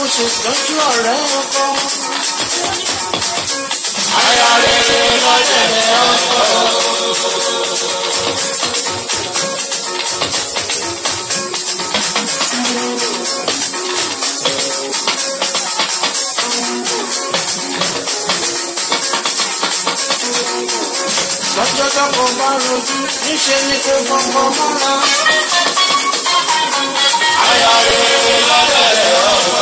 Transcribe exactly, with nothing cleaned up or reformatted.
ṣètọ́jú ọ̀rẹ́ ọkọ. Aya rere lọ́dẹ̀dẹ̀ ọkọ. Lọ́jọ́ tọ́kọ bá rojú, níṣẹ́ ni kò fọkọ mọ́ra. Aya rere lọ́dẹ̀dẹ̀ ọkọ.